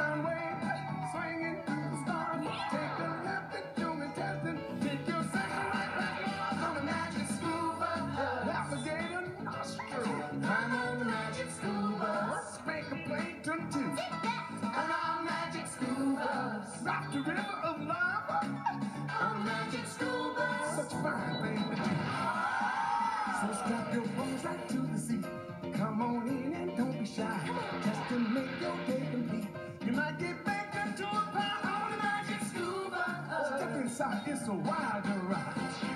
sound wave, swinging through the stars. Take a left and do me testing. Pick your second right back on the magic scuba. Navigator nostril. I'm on the magic scuba. Spank a plankton too. On our magic scuba. Rock the river of lava. On magic scuba. Such a fine thing to do. So strap your bones right to the seat. Come on in and don't be shy. Just to make your day complete. You might get back into a pile on the magic scuba. Step inside, it's a wild ride.